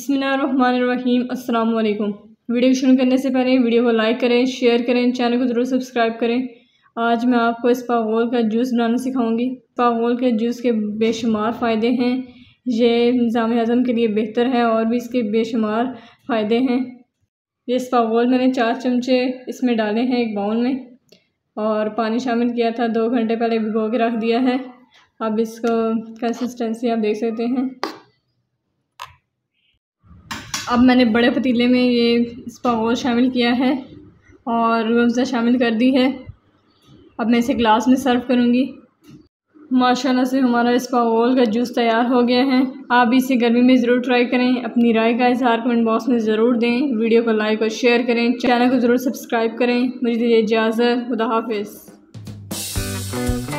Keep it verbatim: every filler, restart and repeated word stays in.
बिस्मिल्लाहिर्रहमानिर्रहीम। अस्सलाम वालेकुम। वीडियो शुरू करने से पहले वीडियो को लाइक करें, शेयर करें, चैनल को ज़रूर सब्सक्राइब करें। आज मैं आपको इसबगोल का जूस बनाना सिखाऊंगी। इसबगोल के जूस के बेशुमार फ़ायदे हैं। ये निज़ाम हज़म के लिए बेहतर है और भी इसके बेशुमार फ़ायदे हैं। ये इसबगोल मैंने चार चमचे इसमें डाले हैं एक बाउल में, और पानी शामिल किया था। दो घंटे पहले भिगो के रख दिया है। अब इसको कंसिस्टेंसी आप देख सकते हैं। अब मैंने बड़े पतीले में ये इसबगोल शामिल किया है और रूह अफ़ज़ा शामिल कर दी है। अब मैं इसे गिलास में सर्व करूँगी। माशाल्लाह से हमारा इसबगोल का जूस तैयार हो गया है। आप इसे गर्मी में ज़रूर ट्राई करें। अपनी राय का इज़हार कमेंट बॉक्स में ज़रूर दें। वीडियो को लाइक और शेयर करें, चैनल को ज़रूर सब्सक्राइब करें। मुझे दीजिए इजाज़त। खुदा हाफिज़।